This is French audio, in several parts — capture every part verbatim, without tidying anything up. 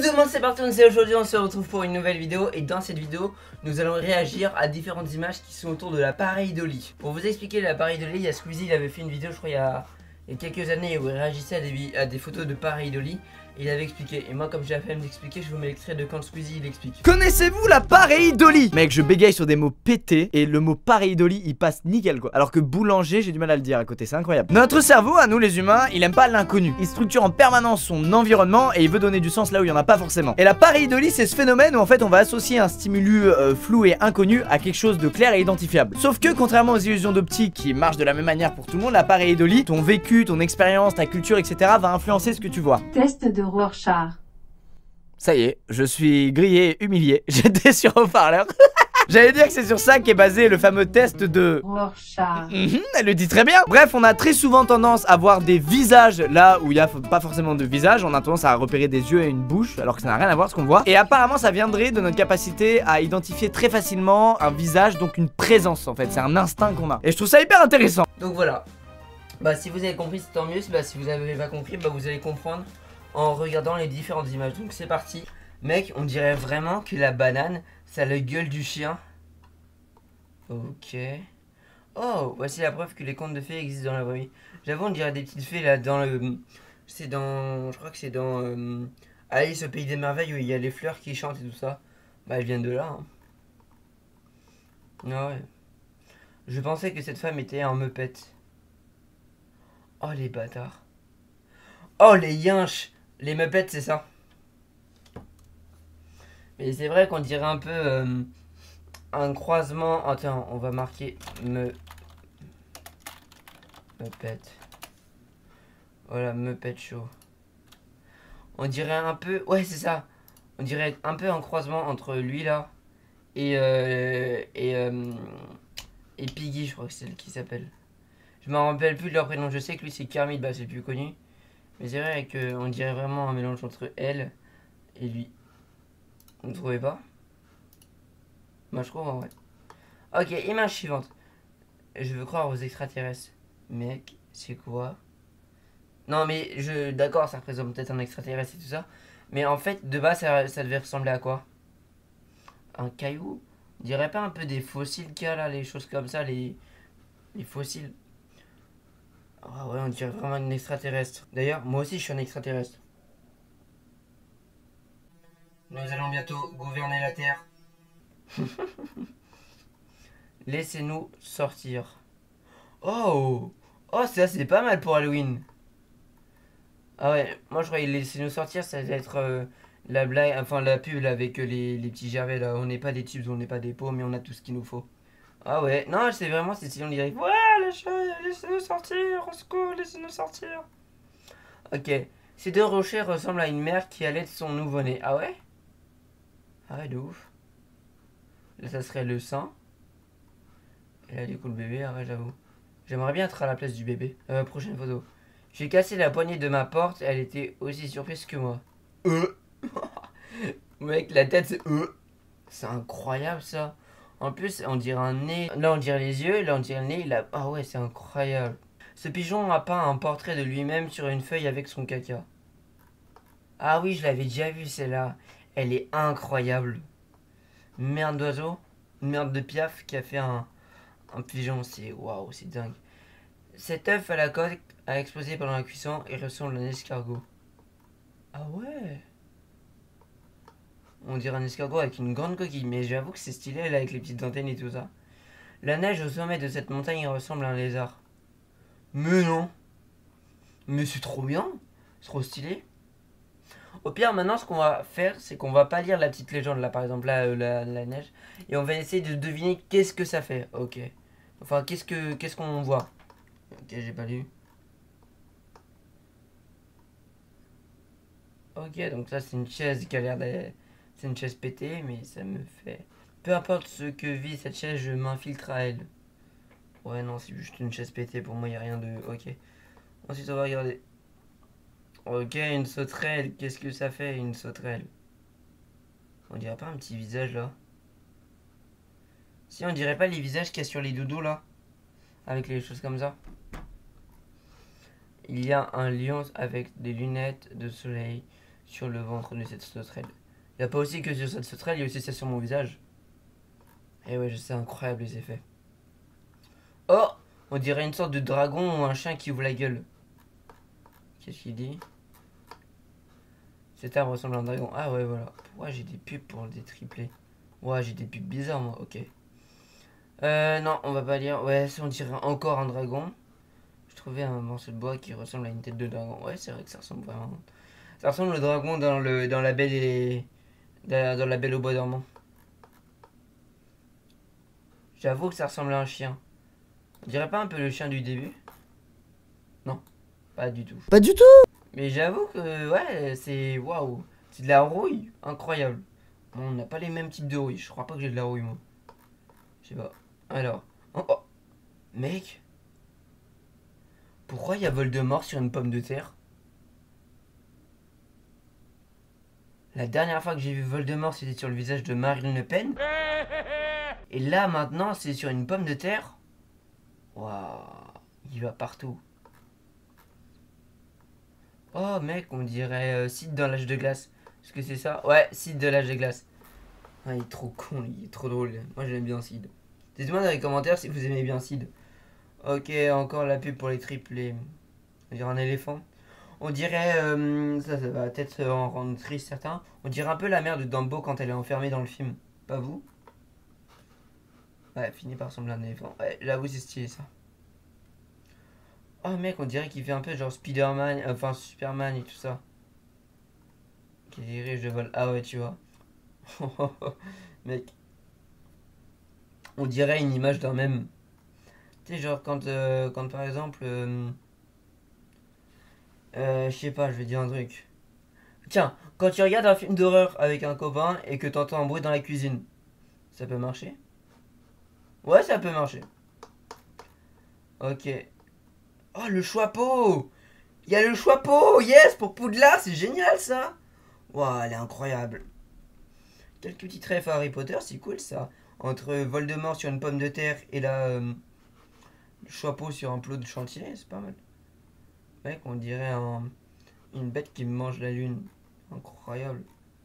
tout le monde, c'est parti, on sait aujourd'hui on se retrouve pour une nouvelle vidéo. Et dans cette vidéo, nous allons réagir à différentes images qui sont autour de l'appareil Dolly. Pour vous expliquer l'appareil Dolly, il y a Squeezie, il avait fait une vidéo je crois il y a, il y a quelques années où il réagissait à des, à des photos de pareil Dolly. Et il avait expliqué, et moi comme j'ai la flemme d'expliquer, je vous mets l'extrait de quand Squeezie il explique. Connaissez-vous la pareidolie? Mec, je bégaye sur des mots pétés et le mot pareidolie il passe nickel quoi. Alors que boulanger, j'ai du mal à le dire à côté, c'est incroyable. Notre cerveau, à nous les humains, il aime pas l'inconnu. Il structure en permanence son environnement et il veut donner du sens là où il y en a pas forcément. Et la pareidolie, c'est ce phénomène où en fait on va associer un stimulus euh, flou et inconnu à quelque chose de clair et identifiable. Sauf que contrairement aux illusions d'optique qui marchent de la même manière pour tout le monde, la pareidolie, ton vécu, ton expérience, ta culture, et cetera va influencer ce que tu vois. Test de Rorschach. Ça y est, je suis grillé et humilié. J'étais sur haut-parleur. J'allais dire que c'est sur ça qu'est basé le fameux test de Rorschach. Mmh, elle le dit très bien. Bref, on a très souvent tendance à voir des visages là où il n'y a pas forcément de visage. On a tendance à repérer des yeux et une bouche, alors que ça n'a rien à voir ce qu'on voit. Et apparemment, ça viendrait de notre capacité à identifier très facilement un visage, donc une présence en fait. C'est un instinct qu'on a. Et je trouve ça hyper intéressant. Donc voilà. Bah si vous avez compris, c'est tant mieux. Bah, si vous avez pas compris, bah vous allez comprendre en regardant les différentes images. Donc c'est parti. Mec, on dirait vraiment que la banane, ça a la gueule du chien. Ok. Oh, voici la preuve que les contes de fées existent dans la vraie vie. J'avoue, on dirait des petites fées là dans le... C'est dans... Je crois que c'est dans... Euh, Alice au pays des merveilles où il y a les fleurs qui chantent et tout ça. Bah elles viennent de là. Hein. Ah ouais. Je pensais que cette femme était un meupette. Oh les bâtards. Oh les yinches. Les meupettes c'est ça. Mais c'est vrai qu'on dirait un peu euh, un croisement. Attends, on va marquer me meupette. Voilà, meupette show. On dirait un peu. Ouais, c'est ça. On dirait un peu un croisement entre lui là et euh, et euh, et Piggy, je crois que c'est elle qui s'appelle. Je me rappelle plus de leur prénom. Je sais que lui c'est Kermit, bah c'est le plus connu. Mais c'est vrai qu'on dirait vraiment un mélange entre elle et lui. Vous ne trouvez pas? Moi je trouve en vrai. Ok, image suivante. Je veux croire aux extraterrestres. Mec, c'est quoi? Non mais je d'accord, ça représente peut-être un extraterrestre et tout ça. Mais en fait, de base, ça, ça devait ressembler à quoi? Un caillou? On dirait pas un peu des fossiles qu'il y a là, les choses comme ça, les, les fossiles. Ah ouais, on dirait vraiment un extraterrestre. D'ailleurs, moi aussi je suis un extraterrestre. Nous allons bientôt gouverner la Terre. Laissez-nous sortir. Oh! Oh, ça c'est pas mal pour Halloween. Ah ouais, moi je croyais laissez-nous sortir, ça va être euh, la blague, enfin la pub là, avec euh, les, les petits gervais là. On n'est pas des tubes, on n'est pas des pots, mais on a tout ce qu'il nous faut. Ah ouais, non, c'est vraiment, c'est si on dirait. Ouais, laissez-nous sortir, au secours, laissez-nous sortir. Ok, ces deux rochers ressemblent à une mère qui allait de son nouveau-né. Ah ouais? Ah ouais, de ouf. Là, ça serait le sein. Et là, du coup, le bébé, ah ouais, j'avoue. J'aimerais bien être à la place du bébé. Euh, prochaine photo. J'ai cassé la poignée de ma porte, elle était aussi surprise que moi. Euh Mec, la tête, c'est euh C'est incroyable, ça. En plus, on dirait un nez. Là, on dirait les yeux, là, on dirait le nez. Il a... Ah ouais, c'est incroyable. Ce pigeon a peint un portrait de lui-même sur une feuille avec son caca. Ah oui, je l'avais déjà vu, celle-là. Elle est incroyable. Merde d'oiseau, une merde de piaf qui a fait un, un pigeon, c'est waouh, c'est dingue. Cet œuf à la coque a explosé pendant la cuisson et ressemble à un escargot. Ah ouais. On dirait un escargot avec une grande coquille, mais j'avoue que c'est stylé là avec les petites antennes et tout ça. La neige au sommet de cette montagne ressemble à un lézard. Mais non. Mais c'est trop bien, c'est trop stylé. Au pire, maintenant, ce qu'on va faire, c'est qu'on va pas lire la petite légende, là, par exemple, là, euh, la, la neige. Et on va essayer de deviner qu'est-ce que ça fait. Ok. Enfin, qu'est-ce que qu'est-ce qu'on voit. Ok, j'ai pas lu. Ok, donc ça, c'est une chaise qui a l'air d'être... C'est une chaise pétée, mais ça me fait... Peu importe ce que vit cette chaise, je m'infiltre à elle. Ouais, non, c'est juste une chaise pétée. Pour moi, il n'y a rien de... Ok. Ensuite, on va regarder. Ok, une sauterelle. Qu'est-ce que ça fait, une sauterelle? On dirait pas un petit visage, là? Si, on dirait pas les visages qu'il y a sur les doudous, là? Avec les choses comme ça. Il y a un lion avec des lunettes de soleil sur le ventre de cette sauterelle. Il n'y a pas aussi que sur cette sauterelle, il y a aussi ça sur mon visage. Et ouais, c'est incroyable les effets. Oh, on dirait une sorte de dragon ou un chien qui ouvre la gueule. Qu'est-ce qu'il dit? Cet arbre ressemble à un dragon. Ah ouais, voilà. Pourquoi j'ai des pubs pour des triplés? Ouais, j'ai des pubs bizarres, moi. Ok. Euh, non, on va pas lire. Ouais, on dirait encore un dragon. Je trouvais un morceau de bois qui ressemble à une tête de dragon. Ouais, c'est vrai que ça ressemble vraiment. Ça ressemble au dragon dans le dans la belle et dans, dans la Belle au bois dormant. J'avoue que ça ressemble à un chien. On dirait pas un peu le chien du début? Non, pas du tout. Pas du tout. Mais j'avoue que ouais, c'est waouh, c'est de la rouille, incroyable. Bon, on n'a pas les mêmes types de rouille. Je crois pas que j'ai de la rouille moi. Je sais pas. Alors, oh, oh. Mec, pourquoi il y a Voldemort sur une pomme de terre? La dernière fois que j'ai vu Voldemort, c'était sur le visage de Marine Le Pen. Et là, maintenant, c'est sur une pomme de terre. Waouh, il va partout. Oh, mec, on dirait euh, Sid dans l'âge de glace. Est-ce que c'est ça? Ouais, Sid de l'âge de glace. Ah, il est trop con, il est trop drôle. Moi, j'aime bien Sid. Dites-moi dans les commentaires si vous aimez bien Sid. Ok, encore la pub pour les triplés. On dirait un éléphant. On dirait, euh, ça, ça va peut-être en rendre triste certains. On dirait un peu la mère de Dumbo quand elle est enfermée dans le film. Pas vous? Ouais, finit par ressembler à un éléphant. Ouais, j'avoue, c'est stylé ça. Oh mec, on dirait qu'il fait un peu genre Spider-Man, enfin Superman et tout ça. Qui dirige le vol. Ah ouais, tu vois. Mec. On dirait une image d'un même. Tu sais, genre quand, euh, quand par exemple. Euh, euh, je sais pas, je vais dire un truc. Tiens, quand tu regardes un film d'horreur avec un copain et que t'entends un bruit dans la cuisine, ça peut marcher? Ouais, ça peut marcher. Ok. Oh, le Choixpeau! Il y a le Choixpeau! Yes! Pour Poudlard, c'est génial ça! Waouh, elle est incroyable. Quelques petits rêves à Harry Potter, c'est cool ça. Entre Voldemort sur une pomme de terre et la, euh, le Choixpeau sur un plot de chantier, c'est pas mal. Mec, on dirait un, une bête qui mange la lune. Incroyable.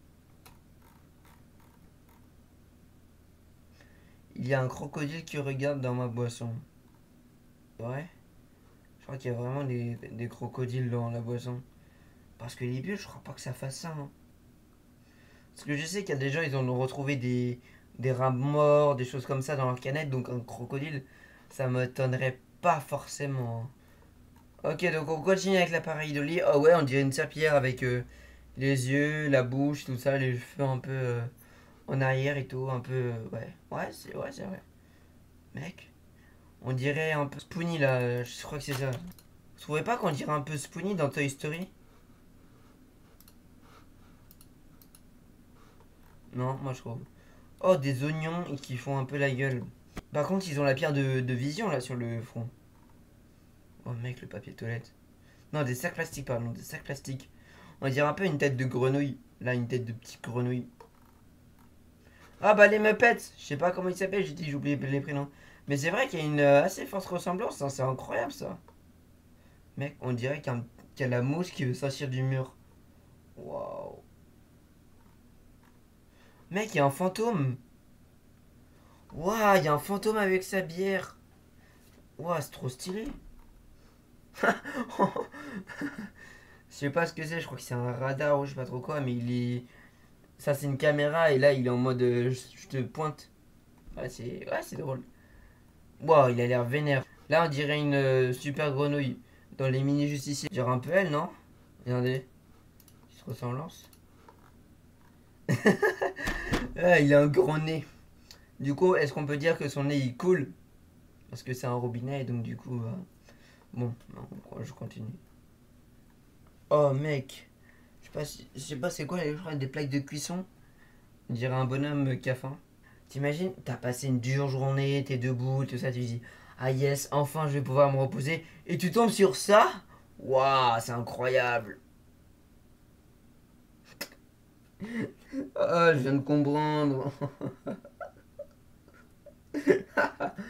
Il y a un crocodile qui regarde dans ma boisson. Ouais. Je crois qu'il y a vraiment des, des crocodiles dans la boisson. Parce que les bulles, je crois pas que ça fasse ça. Hein. Parce que je sais qu'il y a des gens, ils ont retrouvé des, des rats morts, des choses comme ça dans leur canette. Donc un crocodile, ça m'étonnerait pas forcément. Ok, donc on continue avec l'appareil Dolly. Oh ouais, on dirait une serpillière avec euh, les yeux, la bouche, tout ça, les cheveux un peu euh, en arrière et tout. Un peu... euh, ouais, ouais, c'est ouais, c'est vrai. Mec, on dirait un peu Spoonie là. Je crois que c'est ça. Vous trouvez pas qu'on dirait un peu Spoonie dans Toy Story? Non, moi je trouve. Oh, des oignons qui font un peu la gueule. Par contre, ils ont la pierre de, de vision là sur le front. Oh mec, le papier toilette. Non, des sacs plastiques, pardon, des sacs plastiques. On dirait un peu une tête de grenouille. Là, une tête de petite grenouille. Ah bah les Muppets. Je sais pas comment ils s'appellent, j'ai dit, j'ai oublié les prénoms. Mais c'est vrai qu'il y a une euh, assez forte ressemblance, hein, c'est incroyable ça. Mec, on dirait qu'il y, a un- qu'il y a la mouche qui veut sortir du mur. Waouh. Mec, il y a un fantôme. Waouh, il y a un fantôme avec sa bière. Waouh, c'est trop stylé. Je sais pas ce que c'est, je crois que c'est un radar ou je sais pas trop quoi, mais il est. Ça, c'est une caméra et là, il est en mode euh, je, je te pointe. Ouais, c'est ouais, c'est drôle. Waouh, il a l'air vénère. Là, on dirait une euh, super grenouille. Dans les mini justiciers. Genre un peu elle, non? Regardez. Petite ressemblance. Ah, il a un grand nez. Du coup, est-ce qu'on peut dire que son nez il coule? Parce que c'est un robinet, donc du coup. euh, Bon, non, je continue. Oh mec. Je sais pas, si- je sais pas c'est quoi, je crois des plaques de cuisson. On dirait un bonhomme qui a faim. T'imagines, t'as passé une dure journée, t'es debout, tout ça, tu te dis ah yes, enfin je vais pouvoir me reposer. Et tu tombes sur ça? Waouh, c'est incroyable. Oh, je viens de comprendre.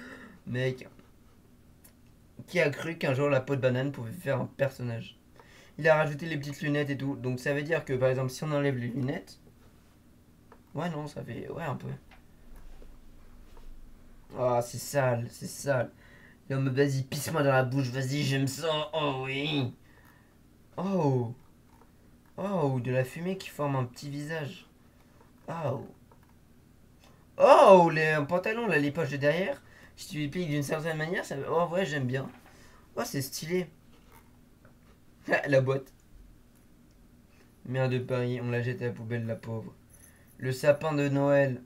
Mec, qui a cru qu'un jour la peau de banane pouvait faire un personnage? il a rajouté les petites lunettes et tout. Donc ça veut dire que par exemple si on enlève les lunettes. Ouais non ça fait. Ouais un peu. Oh c'est sale, c'est sale. Là me vas-y pisse-moi dans la bouche, vas-y j'aime ça. Oh oui. Oh. Oh de la fumée qui forme un petit visage. Oh. Oh les pantalons là, les poches de derrière. Si tu les plies d'une certaine manière, ça. Oh ouais j'aime bien. Oh c'est stylé. La boîte. Mère de Paris, on la jette à la poubelle, la pauvre. Le sapin de Noël.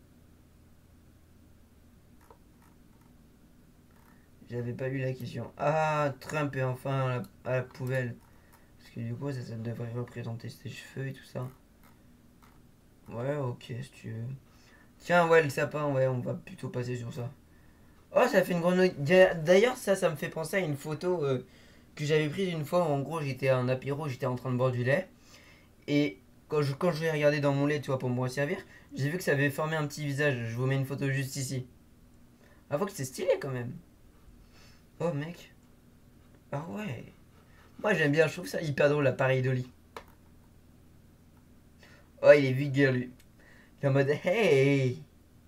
J'avais pas lu la question. Ah, Trump est enfin à la, à la poubelle. Parce que du coup, ça, ça devrait représenter ses cheveux et tout ça. Ouais, ok, si tu veux. Tiens, ouais, le sapin, ouais, on va plutôt passer sur ça. Oh, ça fait une grenouille. D'ailleurs, ça, ça me fait penser à une photo euh, que j'avais prise une fois. Où, en gros, j'étais à un apéro, j'étais en train de boire du lait. Et quand je, quand je l'ai regardé dans mon lait, tu vois, pour me resservir, j'ai vu que ça avait formé un petit visage. Je vous mets une photo juste ici. Avoue que c'est stylé quand même. Oh mec. Ah ouais. Moi j'aime bien, je trouve ça hyper drôle l'appareil Dolly. Oh il est vulgaire lui. Il est en mode hey.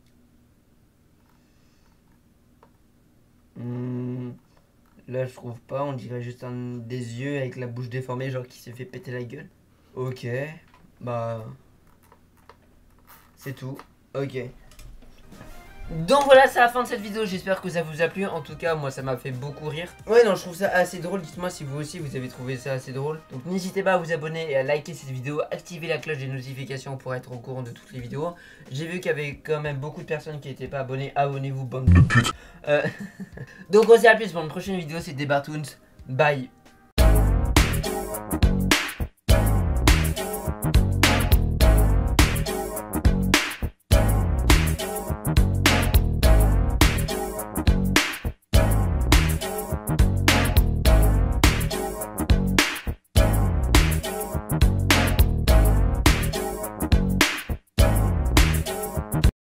Hmm. Là je trouve pas, on dirait juste un des yeux avec la bouche déformée genre qui s'est fait péter la gueule. Ok. Bah. C'est tout. Ok. Donc voilà, c'est la fin de cette vidéo, j'espère que ça vous a plu. En tout cas, moi ça m'a fait beaucoup rire. Ouais non, je trouve ça assez drôle, dites-moi si vous aussi vous avez trouvé ça assez drôle. Donc n'hésitez pas à vous abonner et à liker cette vidéo, activer la cloche des notifications pour être au courant de toutes les vidéos. J'ai vu qu'il y avait quand même beaucoup de personnes qui n'étaient pas abonnées, abonnez-vous bande de putes. euh... Donc on se dit à plus pour une prochaine vidéo, c'était Bartoons, bye.